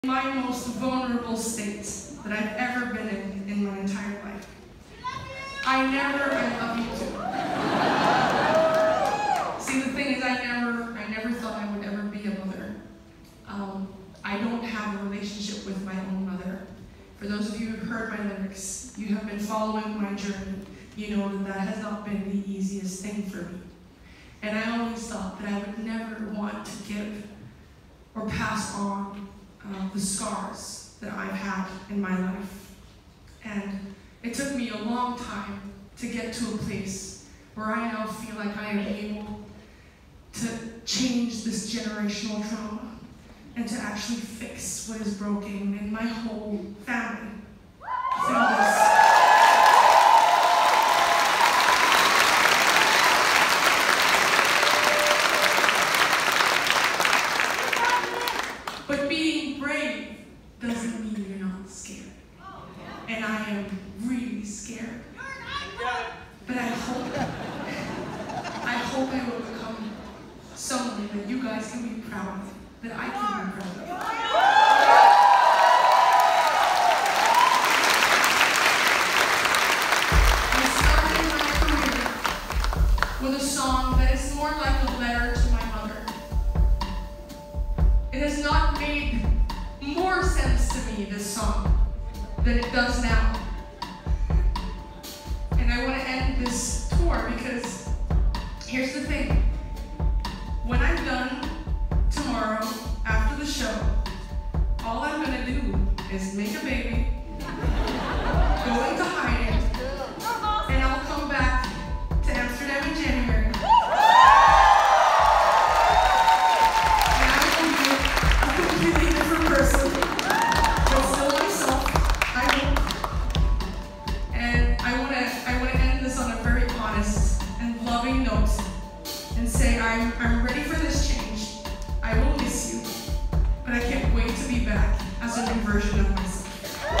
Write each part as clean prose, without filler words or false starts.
My most vulnerable state that I've ever been in my entire life. I love you too. See, the thing is, I never thought I would ever be a mother. I don't have a relationship with my own mother. For those of you who've heard my lyrics, you have been following my journey. You know that has not been the easiest thing for me. And I always thought that I would never want to give or pass on the scars that I've had in my life. And it took me a long time to get to a place where I now feel like I am able to change this generational trauma and to actually fix what is broken in my whole family through this. But being brave doesn't mean you're not scared. And I am really scared. But I hope I will become someone that you guys can be proud of, that I can be proud of. I started my career with a song that is more like a letter to my mother. It has not made more sense to me, this song, than it does now. And I want to end this tour because here's the thing. When I'm done tomorrow after the show, all I'm going to do is make a baby, go into hiding, and I'll come back to Amsterdam in January. I'm ready for this change. I will miss you, but I can't wait to be back as a new version of myself. For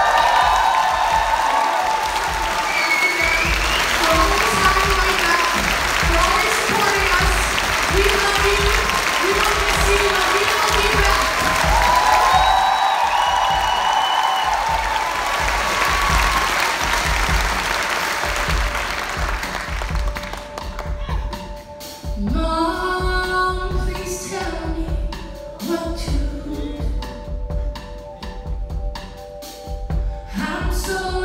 always having my back, for always supporting us. We love you. We will miss you, but we will be back. Mom, please tell me what to do. I'm so